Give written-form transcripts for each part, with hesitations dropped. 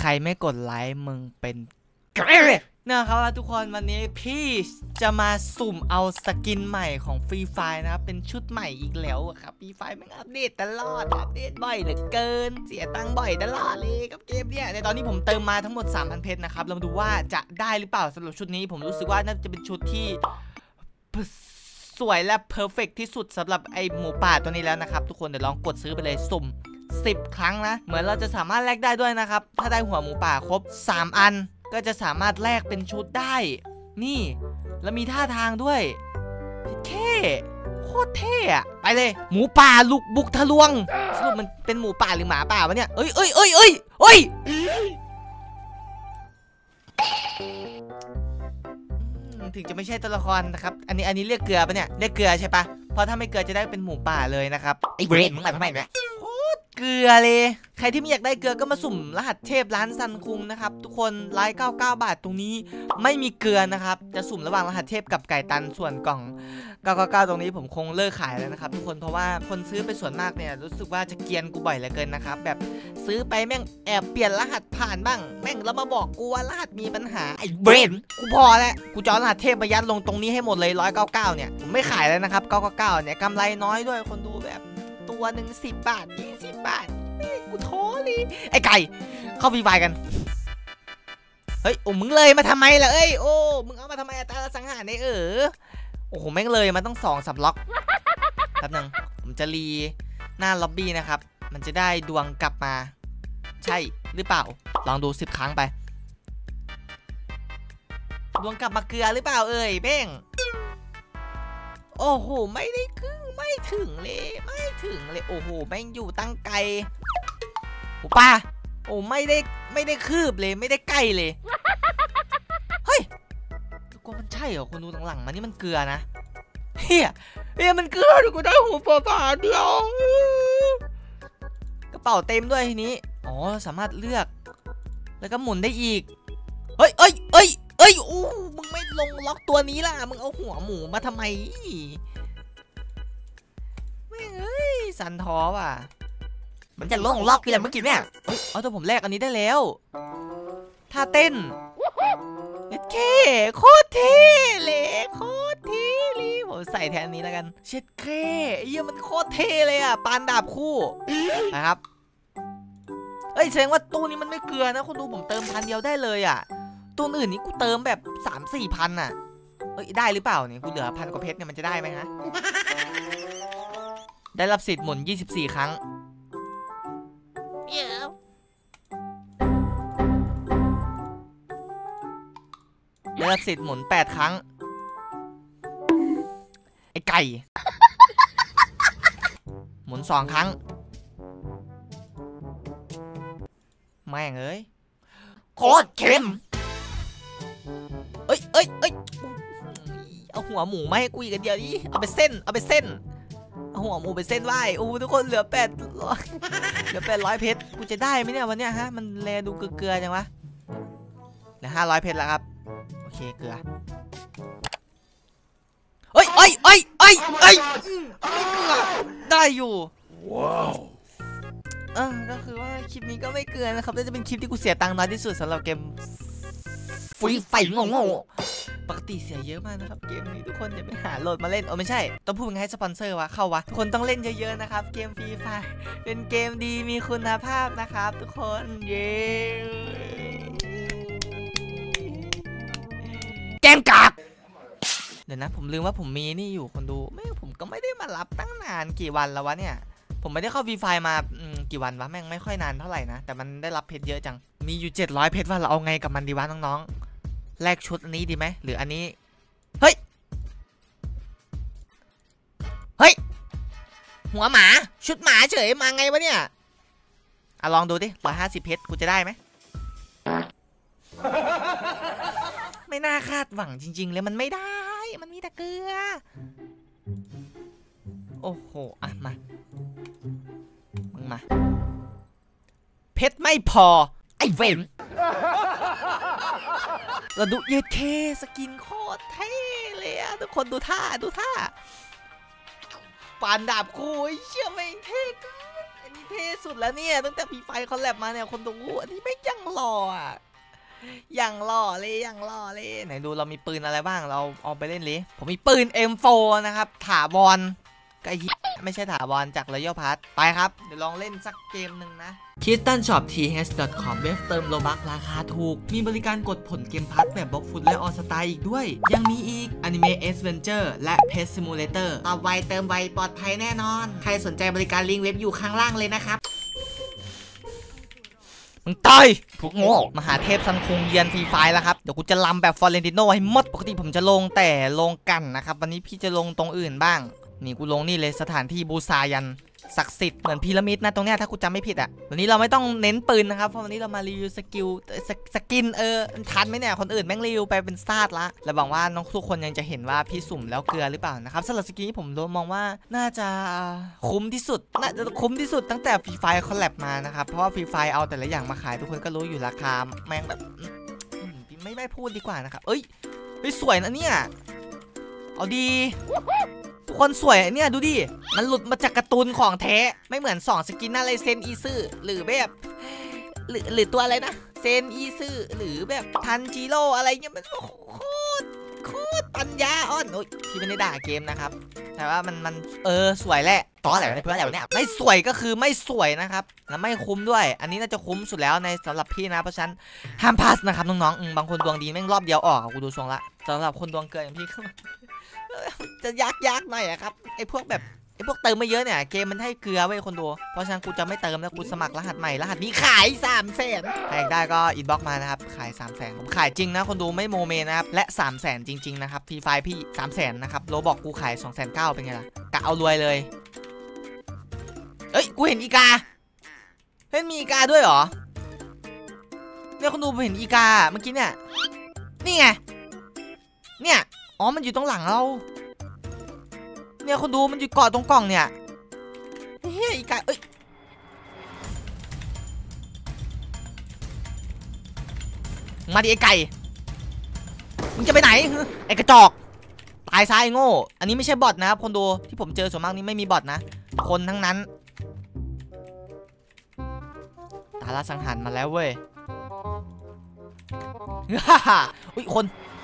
รไม่กดไลค์มึงเป็นนะครับทุกคนวันนี้พี่จะมาสุ่มเอาสกินใหม่ของฟรีไฟนะครับเป็นชุดใหม่อีกแล้วครับฟรีไฟมันอัปเดตตลอดอัปเดตบ่อยเหลือเกินเสียตังค์บ่อยตลอดเลยกับเกมเนี่ยในตอนนี้ผมเติมมาทั้งหมด 3,000 เพชรนะครับเรามาดูว่าจะได้หรือเปล่าสำหรับชุดนี้ผมรู้สึกว่าน่าจะเป็นชุดที่สวยและเพอร์เฟกที่สุดสำหรับไอหมูป่าตัวนี้แล้วนะครับทุกคนเดี๋ยวลองกดซื้อไปเลยสุ่ม10 ครั้งนะเหมือนเราจะสามารถแลกได้ด้วยนะครับถ้าได้หัวหมูป่าครบ3 อันก็จะสามารถแลกเป็นชุดได้นี่แล้วมีท่าทางด้วยเท่โคตรเท่อะไปเลยหมูป่าลุกบุกทะลวงสรุปมันเป็นหมูป่าหรือหมาป่าวะเนี่ยเอ้ยถึงจะไม่ใช่ตัวละครนะครับอันนี้เรียกเกลือปะเนี่ยเรียกเกลือใช่ปะเพราะถ้าไม่เกลือจะได้เป็นหมูป่าเลยนะครับไอ้เบรดมึงอะไรทำไมเนี่ยเกลือเลยใครที่ไม่อยากได้เกลือก็มาสุ่มรหัสเทพร้านซันคุงนะครับทุกคน199 บาทตรงนี้ไม่มีเกลือนะครับจะสุ่มระหว่างรหัสเทพกับไก่ตันส่วนกล่อง999ตรงนี้ผมคงเลิกขายแล้วนะครับทุกคนเพราะว่าคนซื้อไปส่วนมากเนี่ยรู้สึกว่าจะเกรียนกูบ่อยเหลือเกินนะครับแบบซื้อไปแม่งแอบเปลี่ยนรหัสผ่านบ้างแม่งแล้วมาบอกกูว่ารหัสมีปัญหาไอ้เบรนกูพอแล้วกูจะเอารหัสเทพมายัดลงตรงนี้ให้หมดเลย199เนี่ยผมไม่ขายแล้วนะครับ999เนี่ยกำไรน้อยด้วยคนดูแบบตัวหนึ่ง10 บาท20 บาทกูท้อเลยไอ้ไก่เข้าฟรีไฟกันเฮ้ยโอ้มึงเลยมาทำไมล่ะเอ้ยโอ้มึงเอามาทำไมแต่ละสังหารเนี่ยโอ้โหแม่งเลยมันต้อง2-3 ล็อกแป๊บนึงผมจะรีหน้าล็อบบี้นะครับมันจะได้ดวงกลับมาใช่หรือเปล่าลองดู10 ครั้งไปดวงกลับมาเกลือหรือเปล่าเบ้งโอ้โหไม่ได้ครึ่งไม่ถึงเลยโอ้โหแม่งอยู่ตั้งไกลโอ้ป้าโอ้ไม่ได้คืบเลยไม่ได้ใกล้เลยเฮ้ยกูมันใช่เหรอคนดูหลังๆมานี่มันเกลือนะเฮียมันเกลือกูได้หัวปลาเดียวกระเป๋าเต็มด้วยทีนี้อ๋อสามารถเลือกแล้วก็หมุนได้อีกเฮ้ยโอ้มึงไม่ลงล็อกตัวนี้ล่ะมึงเอาหัวหมูมาทำไมไม่สันท้อว่ะมันจะลงล็อกกี่แหละเมื่อกี้เนี่ยเอาตัวผมแลกอันนี้ได้แล้วท่าเต้นเท่โคตรเท่เลยผมใส่แทนนี้แล้วกันเช็ดเท่มันโคตรเท่เลยอ่ะปานดาบคู่นะครับแสดงว่าตู้นี้มันไม่เกลือนะคุณดูผมเติม1,000 เดียวได้เลยอ่ะตู้อื่นนี้กูเติมแบบ3-4 พันอ่ะได้หรือเปล่าเนี่ยกูเหลือ1,000 กว่าเพชรเนี่ยมันจะได้ไหมฮะได้รับสิทธิ์หมุน24 ครั้งได้รับสิทธิ์หมุน8 ครั้งไอ้ไก่หมุน2 ครั้งแม่งโคตรเค็มเอาหัวหมูมาให้กูอีกเดียวดิเอาไปเส้นเอาหัวหมูไปเส้นไหวโอ้ทุกคนเหลือ800เพชรกูจะได้ไหมเนี่ยวันเนี้ยฮะมันแลดูเกลือจังวะเหลือ500 เพชรแล้วครับโอเคเกลือได้อยู่ว้าวก็คือว่าคลิปนี้ก็ไม่เกินนะครับน่าจะเป็นคลิปที่กูเสียตังค์น้อยที่สุดสำหรับเกมฟรีไฟโง่ปกติเสียเยอะมากนะครับเกมนี้ทุกคนอย่าไปหาโหลดมาเล่นไม่ใช่ต้องพูดไงให้สปอนเซอร์วะเข้าวะทุกคนต้องเล่นเยอะๆนะครับเกมฟรีไฟเป็นเกมดีมีคุณภาพนะครับทุกคนเย้เกมกากเดี๋ยวนะผมลืมว่าผมมีนี่อยู่คนดูผมก็ไม่ได้มารับตั้งนานกี่วันแล้ววะเนี่ยผมไม่ได้เข้าฟรีไฟมากี่วันวะแม่งไม่ค่อยนานเท่าไหร่นะแต่มันได้รับเพชรเยอะจังมีอยู่700 เพชรว่าเราเอาไงกับมันดีวะน้องๆแลกชุดอันนี้ดีไหมหรืออันนี้เฮ้ยหัวหมาชุดหมาเฉยมาไงวะเนี่ยลองดูดิ150 เพชรกูจะได้ไหมไม่น่าคาดหวังจริงๆเลยมันไม่ได้มันมีแต่เกลือโอ้โหมามึงมาเพชรไม่พอไอ้เวนเราดูเยเทสกินโคตรเท่เลยอะทุกคนดูท่าปานดาบคู่เชื่อไม่เท่อันนี้เท่สุดแล้วเนี่ยตั้งแต่พีไฟคอลแลบมาเนี่ยคนดูอันนี้ไม่ยังหล่ออ่ะอย่างหล่อเลยอย่างหล่อเลยไหนดูเรามีปืนอะไรบ้างเราเอาไปเล่นเลยผมมีปืน M4 นะครับถาวรก็ไม่ใช่ถาวรจาก Royal Pass ไปครับเดี๋ยวลองเล่นสักเกมหนึ่งนะ KittenShopTH.com เว็บเติมโลบัคราคาถูกมีบริการกดผลเกมพัทแบบบล็อกฟุตและออสตาอีกด้วยยังมีอีก Anime Adventure และ Pet Simulator ตอบไวเติมไวปลอดภัยแน่นอนใครสนใจบริการลิงก์เว็บอยู่ข้างล่างเลยนะครับมึงตายพวกโง่มหาเทพซันคุงเยือนฟรีไฟแล้วครับเดี๋ยวกูจะลำแบบฟอร์เรนติโนให้หมดปกติผมจะลงแต่ลงกันนะครับวันนี้พี่จะลงตรงอื่นบ้างนี่กูลงนี่เลยสถานที่บูชายันศักดิ์สิทธิ์เหมือนพีระมิดนะตรงเนี้ยถ้ากูจำไม่ผิดอ่ะวันนี้เราไม่ต้องเน้นปืนนะครับเพราะวันนี้เรามารีวิวสกิลสกินทันไหมเนี่ยคนอื่นแม่งรีวิวไปเป็นซาดละและหวังว่าน้องทุกคนยังจะเห็นว่าพี่สุ่มแล้วเกลือหรือเปล่านะครับสำหรับสกินที่ผมมองว่าน่าจะคุ้มที่สุดตั้งแต่ฟรีไฟคอลแลบมานะครับเพราะว่าฟรีไฟเอาแต่ละอย่างมาขายทุกคนก็รู้อยู่ราคาแม่งแบบไม่พูดดีกว่านะครับเอ้ยสวยนะเนี่ยเอาดีทุกคนสวยเนี่ยดูดิมันหลุดมาจากการ์ตูนของแท้ไม่เหมือน2สกินอะไรเซนอีซื่อหรือแบบหรือตัวอะไรนะเซนอีซื่อหรือแบบทันจิโร่อะไรเงี้ยมันโคตรปัญญาอ่อนโอ้ยที่ไม่ได้ด่าเกมนะครับแต่ว่ามันสวยแหละต่ออะไรเพื่อนอะไรเนี่ยไม่สวยก็คือไม่สวยนะครับแล้วไม่คุ้มด้วยอันนี้น่าจะคุ้มสุดแล้วในสำหรับพี่นะเพราะฉะนั้นห้ามพลาดนะครับน้องๆบางคนดวงดีแม่งรอบเดียวออกกูดูทรงละสำหรับคนดวงเกินอย่างพี่จะยากหน่อยครับไอ้พวกเติมไม่เยอะเนี่ยเกมมันให้เกลือไว้คนดูเพราะฉะนั้นกูจะไม่เติมแล้วกูสมัครรหัสใหม่รหัสนี้ขาย300,000ใครอยากได้ก็อินบ็อกมานะครับขาย300,000ผมขายจริงนะคนดูไม่โมเมนะครับและ300,000จริงๆนะครับฟรีไฟพี่300,000นะครับโลบอกกูขาย290,000เป็นไงล่ะกะเอารวยเลยเอ้ยกูเห็นอีกาเฮ้ยมีอีกาด้วยเหรอเนี่ยคนดูเห็นอีกาเมื่อกี้เนี่ยนี่ไงเนี่ยอ๋อมันอยู่ตรงหลังเราเนี่ยคนดูมันอยู่เกาะตรงกล่องเนี่ยเฮ้ยอีกาเอ้ยมาดิไอ้ไก่มึงจะไปไหนไอ้กระจอกตายซ้ายโง่อันนี้ไม่ใช่บอทนะครับคนดูที่ผมเจอส่วนมากนี่ไม่มีบอทนะคนทั้งนั้นตาละสังหารมาแล้วเว้ยฮ่าฮ่าอุ้ยคน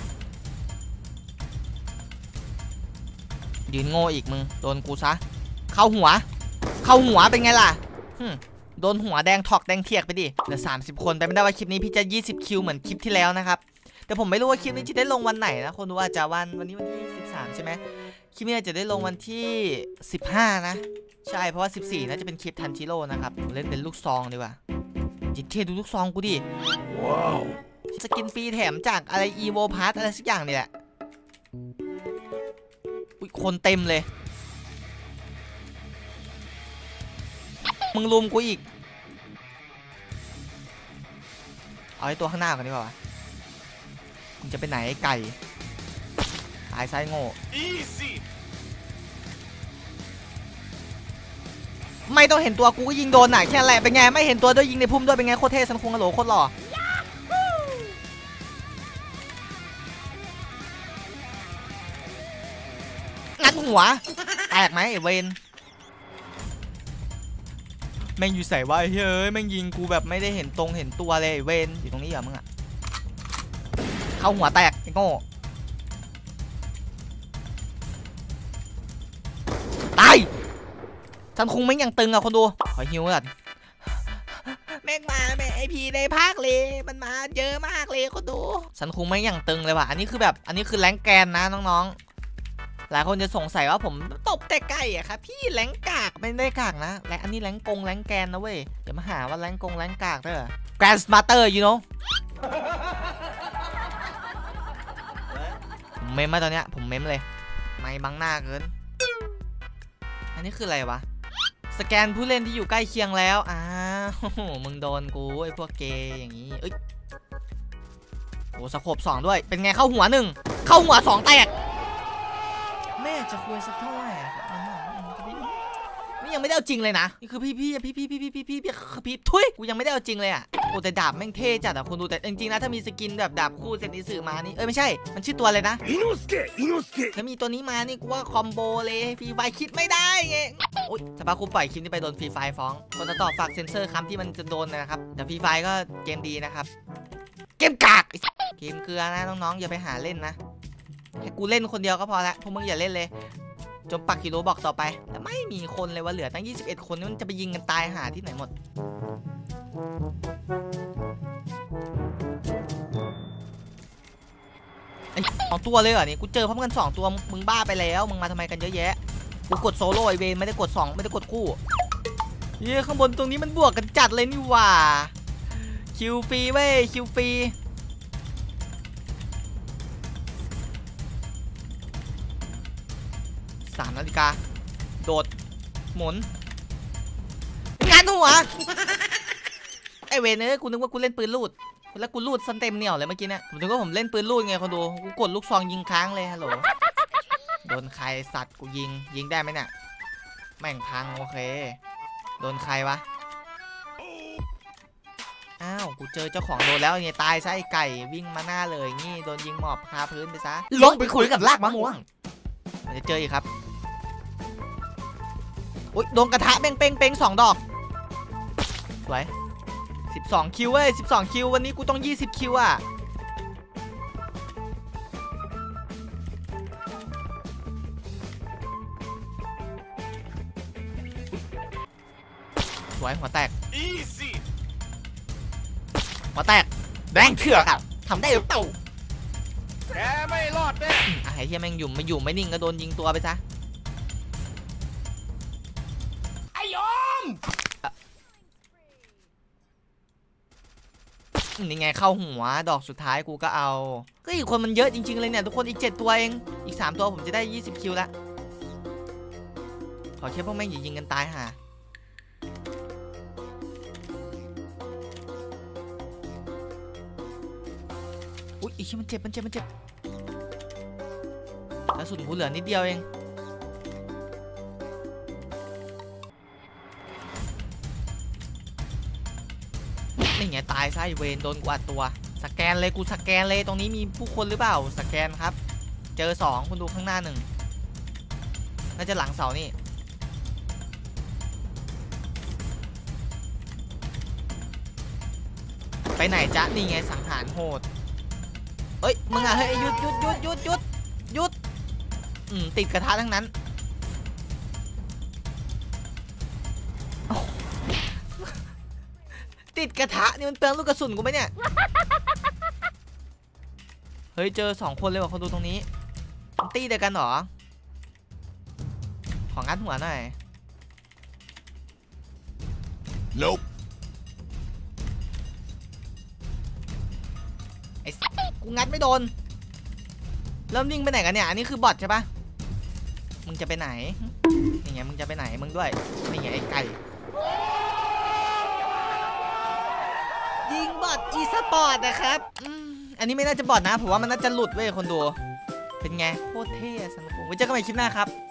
ยืนโง่อีกมึงโดนกูซะเข้าหัวเป็นไงล่ะโดนหัวแดงถอกแดงเทียกไปดิเหลือ30 คนไปไม่ได้ว่าคลิปนี้พี่จะ20 คิวเหมือนคลิปที่แล้วนะครับแต่ผมไม่รู้ว่าคลิปนี้จะได้ลงวันไหนนะคนดูอาจจะวันนี้วันที่13ใช่ไหมคลิปนี้จะได้ลงวันที่15นะใช่เพราะว่า14น่าจะเป็นคลิปทันจิโร่นะครับเล่นเป็นลูกซองดีกว่าจิตเทดูลูกซองกูดิว้าวสกินฟรีแถมจากอะไรอีโวพาร์ทอะไรสักอย่างนี่แหละคนเต็มเลยมึงลุมกูอีกเอาไอ้ตัวข้างหน้ากันดีกว่ามึงจะไปไหนไก่ตายไซโง่ไม่ต้องเห็นตัวกูก็ยิงโดนหนักแค่แหละเป็นไงไม่เห็นตัวด้วยยิงในพุ่มด้วยเป็นไงโคตรเท่สันคงกะโหลโคตรหล่องัดหัวแตกไหมเวนแม่งอยู่ใส่ว่าเฮ้ยแม่งยิงกูแบบไม่ได้เห็นตรงเห็นตัวเลยเวนอยู่ตรงนี้เหรอมึงอะเข้าหัวแตกไอ้โง่ตายฉันคงไม่ยังตึงอะคนดูขอฮิวก่อนแม่งมาแม่ไอพีในภาคเลยมันมาเยอะมากเลยคนดูฉันคงไม่ยังตึงเลยว่ะอันนี้คือแบบอันนี้คือแรงแกนนะน้องๆหลายคนจะสงสัยว่าผมตบแต่ไก่อะครับพี่แรงกากไม่ได้กากนะและอันนี้แรงกงแรงแกนนะเว้ยเดี๋ยวมาหาว่าแรงกงแรงกากเด้อ Grand Smarter you know ผมเมมมาตอนเนี้ยผมเมมเลยไม่บังหน้าเกินอันนี้คืออะไรวะสแกนผู้เล่นที่อยู่ใกล้เคียงแล้วมึงโดนกูไอ้พวกเกย์อย่างนี้เอ้ยโอ้สโคป2ด้วยเป็นไงเข้าหัว1เข้าหัว2แตกแม่จะคุยสักเท่าไหร่นี่นี่ยังไม่ได้เอาจริงเลยนะนี่คือพี่ทุยกูยังไม่ได้เอาจริงเลยอ่ะโอ้แต่ดาบแม่งเท่จัดอ่ะคุณดูแต่จริงๆนะถ้ามีสกินแบบดาบคู่เซตอิสึมานี่ไม่ใช่มันชื่อตัวอะไรนะอิโนสเกะถ้ามีตัวนี้มานี่กูว่าคอมโบเลยฟรีไฟคิดไม่ได้ไงโอ๊ยสภาพกูปล่อยคลิปนี้ไปโดนฟรีไฟฟ้องคนต่อฝากเซ็นเซอร์คำที่มันจะโดนนะครับแต่ฟรีไฟก็เกมดีนะครับเกมกากเกมเกลือนะน้องๆอย่าไปหาเล่นนะให้กูเล่นคนเดียวก็พอละพวกมึงอย่าเล่นเลยจมปักกิโลบอกต่อไปแต่ไม่มีคนเลยว่าเหลือตั้ง21คนนี่มันจะไปยิงกันตายหาที่ไหนหมดไอ้2 ตัวเลยเหรอนี่กูเจอพร้อมกัน2 ตัวมึงบ้าไปแล้วมึงมาทำไมกันเยอะแยะกูกดโซโล่ไอเวนไม่ได้กด2ไม่ได้กดคู่เย้ข้างบนตรงนี้มันบวกกันจัดเลยนี่หว่าคิวฟรีเว้ยคิวฟรี3 นาฬิกาโดดหมุนงานหัวไอเวนกูนึกว่ากูเล่นปืนลูดแล้วกูลูดซันเต็มเหนียวเลยเมื่อกี้เนี่ยผมนึกว่าผมเล่นปืนลูดไงคนดูกูกดลูกซองยิงค้างเลยฮัลโหลโดนใครสัตว์กูยิงได้ไหมเนี่ยแม่งพังโอเคโดนใครวะอ้าวกูเจอเจ้าของโดนแล้วไงตายซะไอไก่วิ่งมาหน้าเลยนี่โดนยิงหมอบคาพื้นไปซะลงไปคุยกับลากมะม่วงมันจะเจออีกครับอุ๊ยโดนกระทะเป้ง2 ดอกสวย12 คิวเว้ย12 คิววันนี้กูต้อง20 คิวอ่ะสวยหัวแตกแดงเถื่อกทำได้หรือเปล่าแกไม่รอดเลยไอ้เหี้ยแม่งอยู่ไม่นิ่งก็โดนยิงตัวไปซะไอ้ยอมนี่ไงเข้าหัวดอกสุดท้ายกูก็เอาก็อีกคนมันเยอะจริงๆเลยเนี่ยทุกคนอีก7 ตัวเองอีก3 ตัวผมจะได้20 คิวละขอแค่พวกแม่งอย่ายิงกันตายห่าอุ๊ยอีกมันเจ็บกระสุนกูเหลือนิดเดียวเองนี่ไงตายซะเวนโดนกวาดตัวสแกนเลยกูสแกนเลยตรงนี้มีผู้คนหรือเปล่าสแกนครับเจอ2คุณดูข้างหน้า1น่าจะหลังเสานี่ไปไหนจ๊ะนี่ไงสังหารโหดเอ้ยมึงอะเฮ้ยหยุดติดกระทะทั้งนั้นติดกระทะนี่มันเปลืองลูกกระสุนกูไหมเนี่ยเฮ้ยเจอ2 คนเลยว่ะคนดูตรงนี้ตีเดียวกันเหรอของงัดหัวหน่อย Nope ไอ้กูงัดไม่โดนเริ่มนิ่งไปไหนกันเนี่ยอันนี้คือบอทใช่ปะมึงจะไปไหนนี่ไงมึงจะไปไหนมึงด้วยนี่ไงไอ้ไก่ยิงบอทอีสปอร์ตนะครับอันนี้ไม่น่าจะบอทนะผมว่ามันน่าจะหลุดเว้ยคนดูเป็นไงโคตรเท่สนุกไว้เจอกันใหม่คลิปหน้าครับ